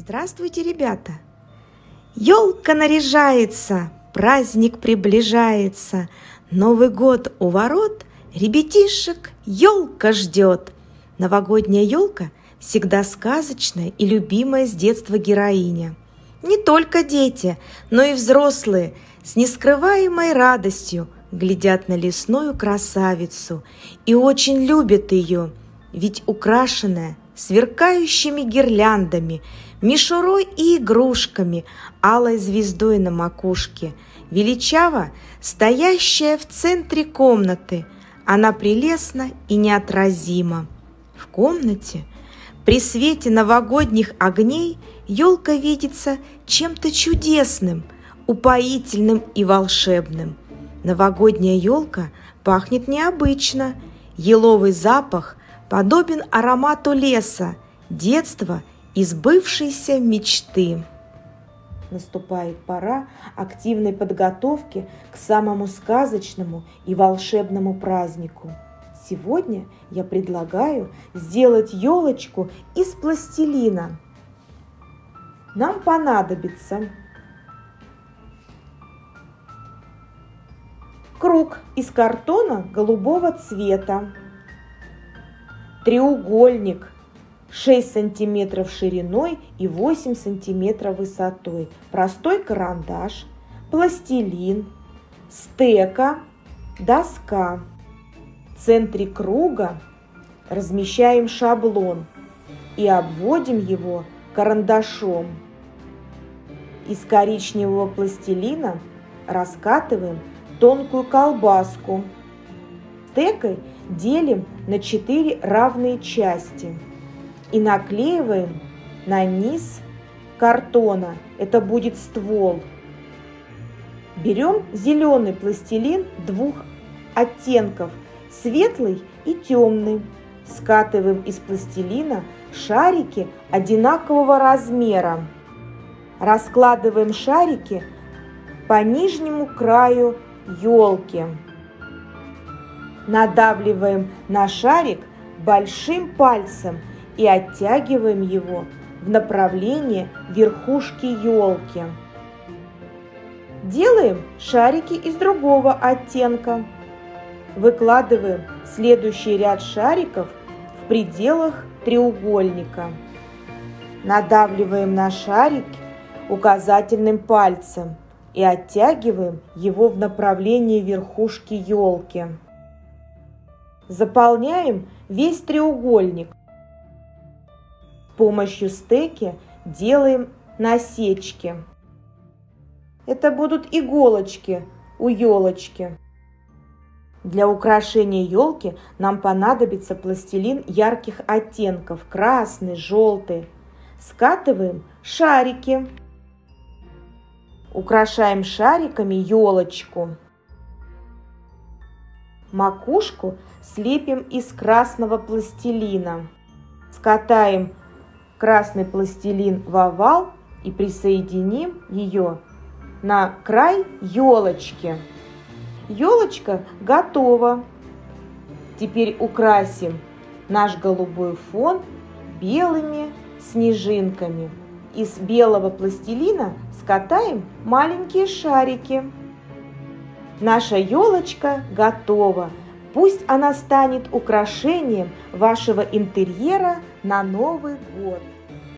Здравствуйте, ребята! Ёлка наряжается, праздник приближается, Новый год у ворот, ребятишек ёлка ждет. Новогодняя ёлка всегда сказочная и любимая с детства героиня. Не только дети, но и взрослые с нескрываемой радостью глядят на лесную красавицу и очень любят ее, ведь украшенная сверкающими гирляндами, мишурой и игрушками, алой звездой на макушке, величаво стоящая в центре комнаты, она прелестна и неотразима. В комнате при свете новогодних огней ёлка видится чем-то чудесным, упоительным и волшебным. Новогодняя ёлка пахнет необычно, еловый запах подобен аромату леса, детства и сбывшейся мечты. Наступает пора активной подготовки к самому сказочному и волшебному празднику. Сегодня я предлагаю сделать елочку из пластилина. Нам понадобится круг из картона голубого цвета, треугольник 6 сантиметров шириной и 8 сантиметров высотой, простой карандаш, пластилин, стека, доска. В центре круга размещаем шаблон и обводим его карандашом. Из коричневого пластилина раскатываем тонкую колбаску. Стекой делим на 4 равные части и наклеиваем на низ картона. Это будет ствол. Берем зеленый пластилин 2 оттенков, светлый и темный. Скатываем из пластилина шарики одинакового размера. Раскладываем шарики по нижнему краю елки. Надавливаем на шарик большим пальцем и оттягиваем его в направлении верхушки елки. Делаем шарики из другого оттенка. Выкладываем следующий ряд шариков в пределах треугольника. Надавливаем на шарик указательным пальцем и оттягиваем его в направлении верхушки елки. Заполняем весь треугольник. С помощью стеки делаем насечки. Это будут иголочки у елочки. Для украшения елки нам понадобится пластилин ярких оттенков: красный, желтый. Скатываем шарики. Украшаем шариками елочку. Макушку слепим из красного пластилина. Скатаем красный пластилин в овал и присоединим ее на край елочки. Елочка готова. Теперь украсим наш голубой фон белыми снежинками. Из белого пластилина скатаем маленькие шарики. Наша елочка готова. Пусть она станет украшением вашего интерьера на Новый год.